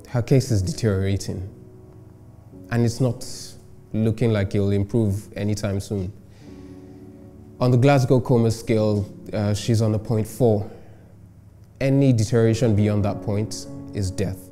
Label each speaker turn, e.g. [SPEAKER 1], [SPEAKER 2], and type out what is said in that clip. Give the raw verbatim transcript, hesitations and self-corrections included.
[SPEAKER 1] her case is deteriorating, and it's not looking like it'll improve anytime soon. On the Glasgow Coma scale, uh, she's on a point four. Any deterioration beyond that point is death.